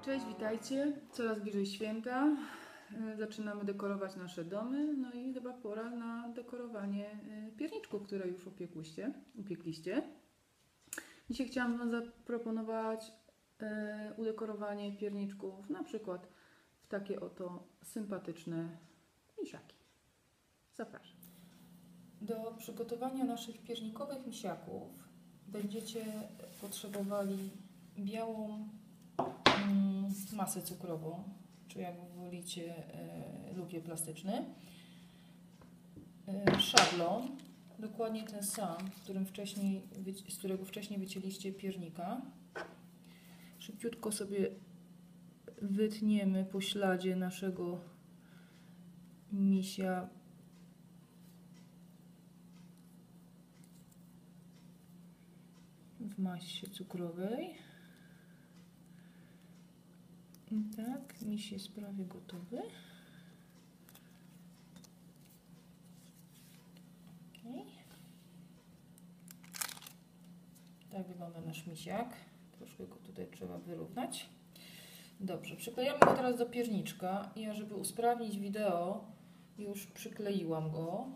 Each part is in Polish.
Cześć, witajcie. Coraz bliżej święta. Zaczynamy dekorować nasze domy. No i chyba pora na dekorowanie pierniczków, które już upiekliście. Dzisiaj chciałam Wam zaproponować udekorowanie pierniczków, na przykład w takie oto sympatyczne misiaki. Zapraszam. Do przygotowania naszych piernikowych misiaków będziecie potrzebowali białą masę cukrową, czy jak wolicie lukier plastyczny, szablon, dokładnie ten sam, z którego wcześniej wycięliście piernika. Szybciutko sobie wytniemy po śladzie naszego misia w masie cukrowej. I tak, miś jest prawie gotowy. Okay. Tak wygląda nasz misiak. Troszkę go tutaj trzeba wyrównać. Dobrze, przyklejamy go teraz do pierniczka. Ja, żeby usprawnić wideo, już przykleiłam go.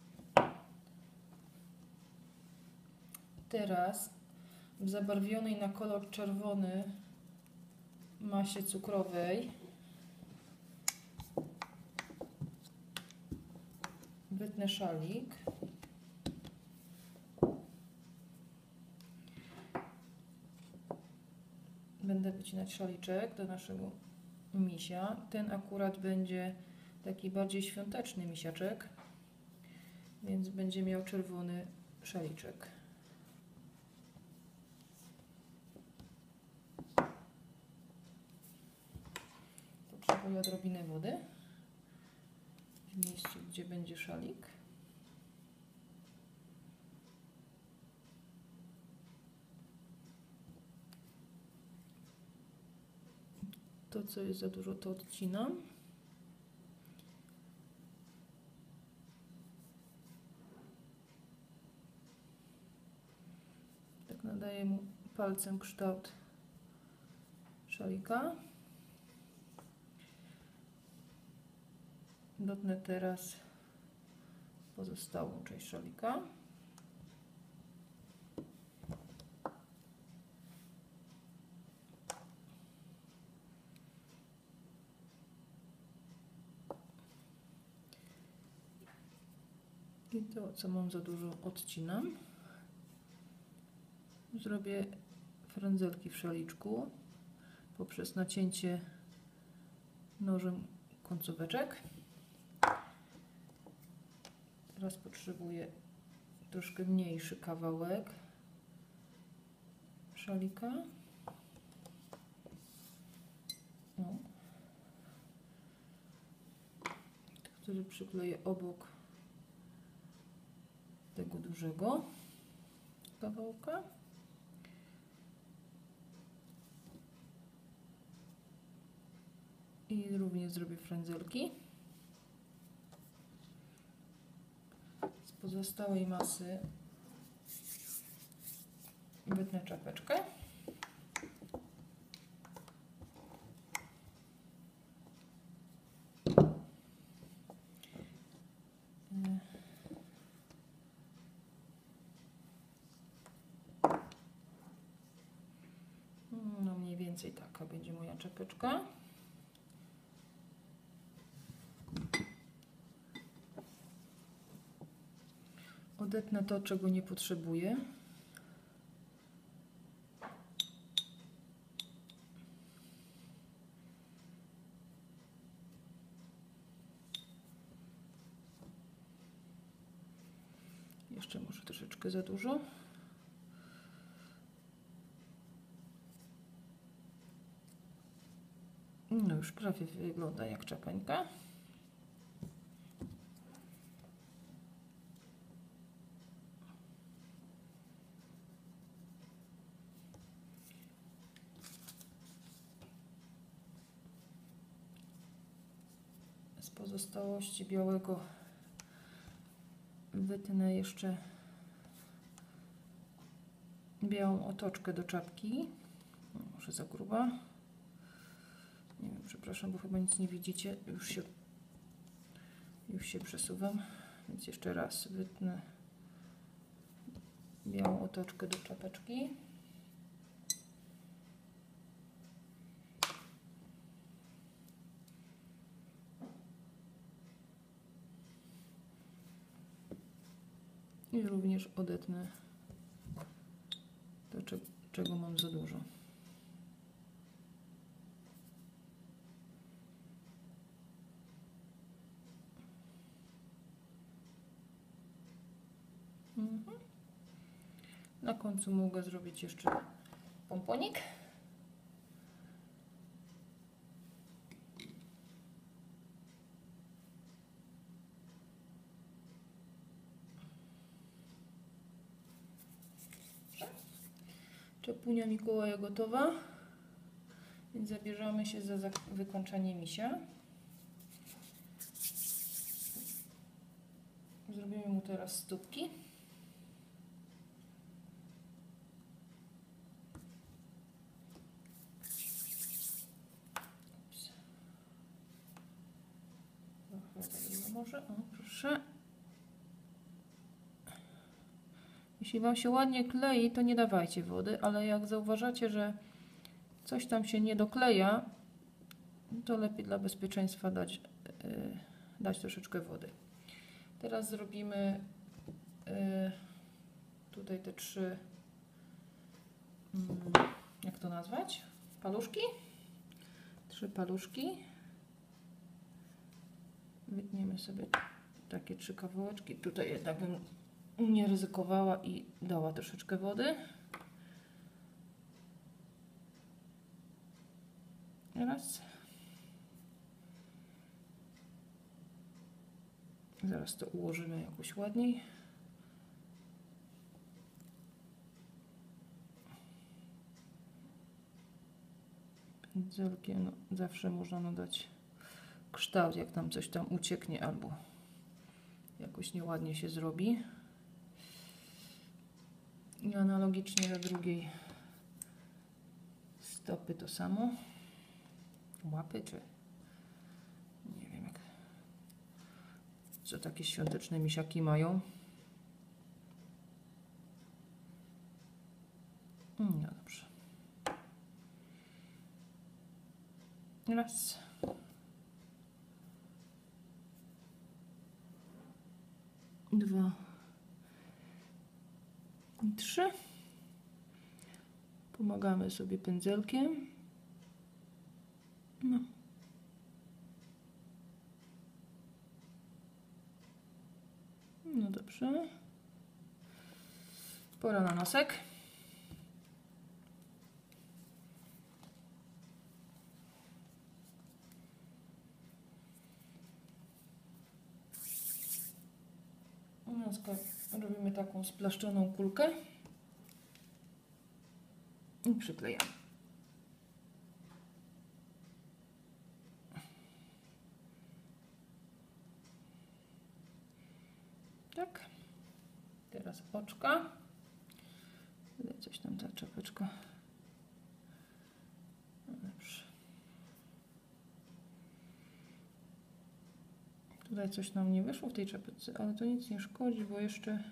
Teraz w zabarwionej na kolor czerwony masie cukrowej wytnę szalik. Będę wycinać szaliczek do naszego misia. Ten akurat będzie taki bardziej świąteczny misiaczek, więc będzie miał czerwony szaliczek. Potrzebuję odrobinę wody w miejscu, gdzie będzie szalik. To, co jest za dużo, to odcinam. Tak nadaję mu palcem kształt szalika. Dotnę teraz pozostałą część szalika. I to, co mam za dużo, odcinam. Zrobię frędzelki w szaliczku poprzez nacięcie nożem końcóweczek. Teraz potrzebuję troszkę mniejszy kawałek szalika. Który przykleję obok tego dużego kawałka. I również zrobię frędzelki. Z pozostałej masy wytnę czapeczkę. No mniej więcej taka będzie moja czapeczka. Odetnę to, czego nie potrzebuję. Jeszcze może troszeczkę za dużo. No już prawie wygląda jak czapańka. Z pozostałości białego wytnę jeszcze białą otoczkę do czapki. Może za gruba. przepraszam, bo chyba nic nie widzicie. Już się przesuwam. Więc jeszcze raz wytnę białą otoczkę do czapeczki. I również odetnę to, czego mam za dużo. Na końcu mogę zrobić jeszcze pomponik. Czepunia Mikołaja gotowa, więc zabierzemy się za wykończenie misia. Zrobimy mu teraz stópki. Może, o proszę. Jeśli Wam się ładnie klei, to nie dawajcie wody, ale jak zauważacie, że coś tam się nie dokleja, to lepiej dla bezpieczeństwa dać troszeczkę wody. Teraz zrobimy tutaj te 3, jak to nazwać? Paluszki? 3 paluszki. Wytniemy sobie takie 3 kawałeczki. Tutaj jednak bym nie ryzykowała i dała troszeczkę wody. Raz. Zaraz to ułożymy jakoś ładniej. Pędzelkiem zawsze można nadać kształt, jak tam coś tam ucieknie albo jakoś nieładnie się zrobi. I analogicznie do drugiej stopy to samo. Łapy czy nie wiem jak, co takie świąteczne misiaki mają. No dobrze. Raz. Dwa. I 3. Pomagamy sobie pędzelkiem. No. No dobrze. Pora na nosek. Robimy taką splaszczoną kulkę i przyklejamy. Tak. Teraz oczka. Tutaj coś tam ta czapeczka. Dobrze. Tutaj coś nam nie wyszło w tej czapeczce, ale to nic nie szkodzi, bo jeszcze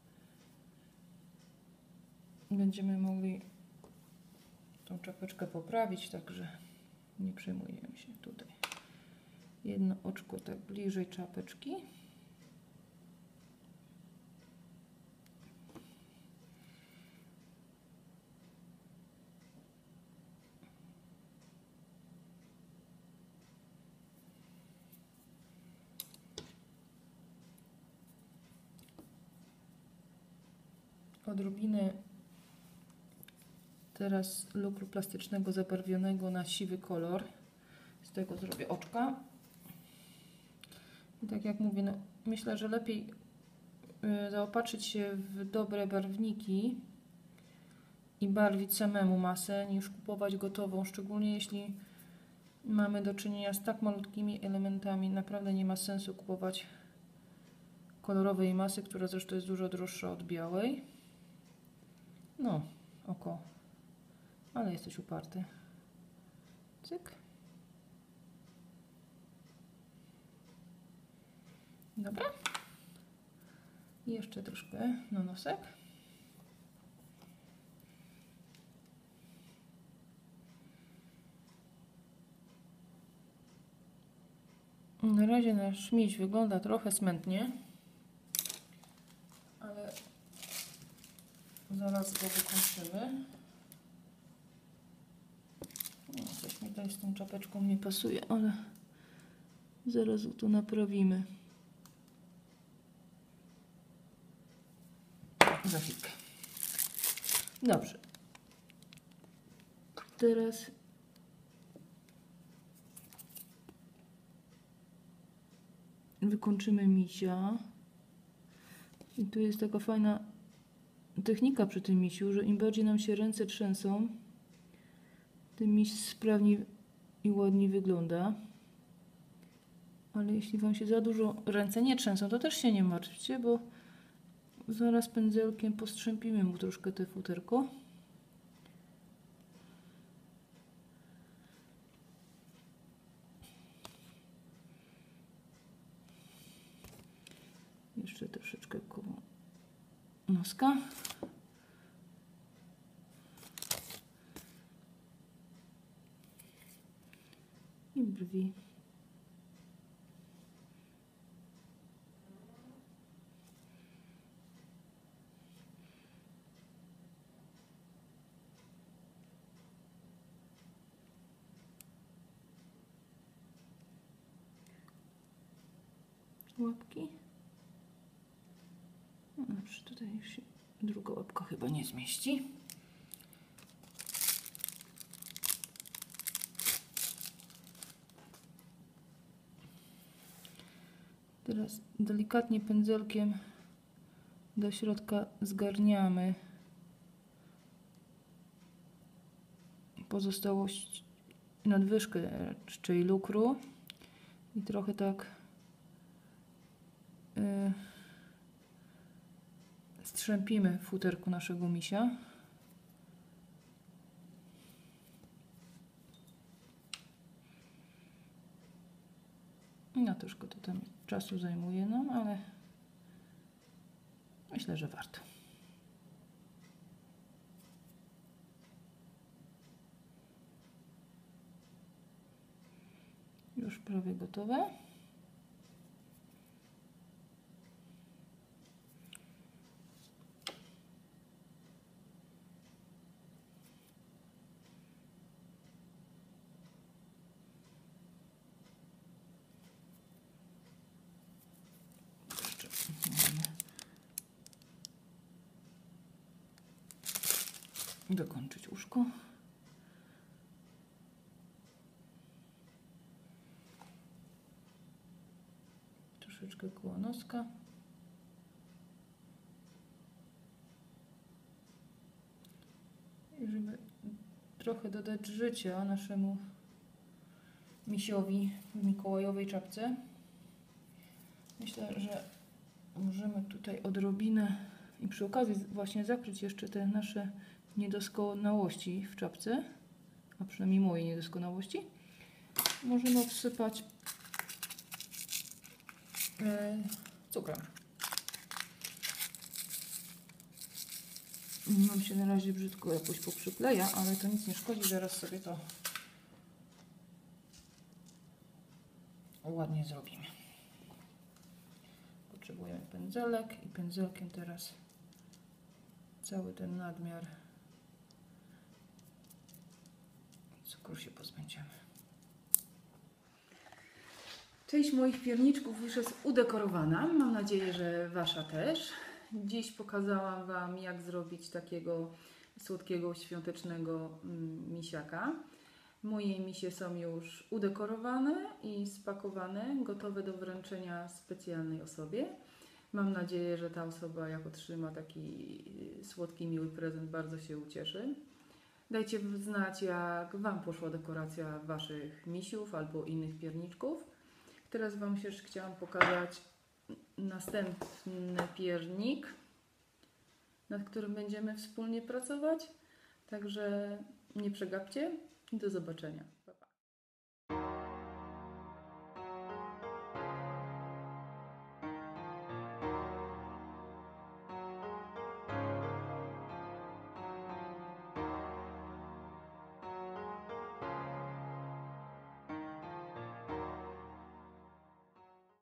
będziemy mogli tą czapeczkę poprawić, także nie przejmujemy się tutaj. Jedno oczko tak bliżej czapeczki. Odrobinę teraz lukru plastycznego zabarwionego na siwy kolor. Z tego zrobię oczka. I tak jak mówię, no, myślę, że lepiej zaopatrzyć się w dobre barwniki i barwić samemu masę, niż kupować gotową, szczególnie jeśli mamy do czynienia z tak malutkimi elementami. Naprawdę nie ma sensu kupować kolorowej masy, która zresztą jest dużo droższa od białej. No, oko. Ale jesteś uparty. Cyk. Dobra. I jeszcze troszkę na nosek. Na razie nasz miś wygląda trochę smętnie, ale zaraz go wykończymy. No, coś mi tutaj z tą czapeczką nie pasuje, ale zaraz to naprawimy. Za chwilkę. Dobrze. Teraz wykończymy misia. I tu jest taka fajna technika przy tym misiu, że im bardziej nam się ręce trzęsą, tym miś sprawniej i ładniej wygląda. Ale jeśli Wam się za dużo ręce nie trzęsą, to też się nie martwcie, bo zaraz pędzelkiem postrzępimy mu troszkę te futerko. Jeszcze troszeczkę koło noska. I brwi. Łapki. No dobrze, tutaj już się druga łapka chyba nie zmieści. Teraz delikatnie pędzelkiem do środka zgarniamy pozostałość, nadwyżkę, czyli lukru i trochę tak strzępimy w futerku naszego misia. No troszkę to tam czasu zajmuje nam, ale myślę, że warto. Już prawie gotowe. Dokończyć uszko. Troszeczkę koło noska. I żeby trochę dodać życia naszemu misiowi w mikołajowej czapce, myślę, że możemy tutaj odrobinę i przy okazji właśnie zakryć jeszcze te nasze niedoskonałości w czapce, a przynajmniej moje niedoskonałości. Możemy wsypać cukrem. Nam się na razie brzydko jakoś poprzykleja, ale to nic nie szkodzi, zaraz sobie to ładnie zrobimy. Potrzebujemy pędzelek i pędzelkiem teraz cały ten nadmiar cukru się pozbędziemy. Część moich pierniczków już jest udekorowana. Mam nadzieję, że Wasza też. Dziś pokazałam Wam, jak zrobić takiego słodkiego, świątecznego misiaka. Moje misie są już udekorowane i spakowane, gotowe do wręczenia specjalnej osobie. Mam nadzieję, że ta osoba, jak otrzyma taki słodki, miły prezent, bardzo się ucieszy. Dajcie znać, jak Wam poszła dekoracja Waszych misiów albo innych pierniczków. Teraz Wam się chciałam pokazać następny piernik, nad którym będziemy wspólnie pracować. Także nie przegapcie i do zobaczenia.